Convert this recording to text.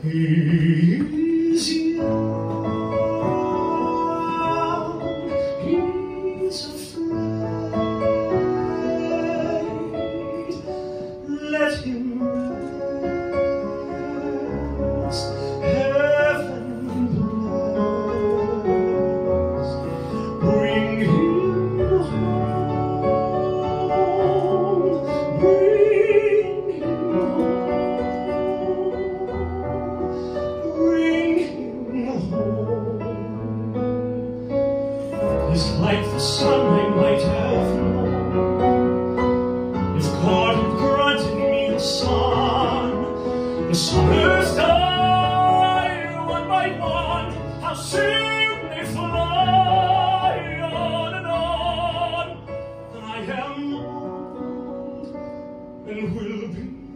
He's young, he's afraid. Let him rest, heaven bless. Bring him home, bring him home. His like the sun I might have known, if God had granted me the sun. The summers die one by one, how soon they fly on and on. And I am old and will be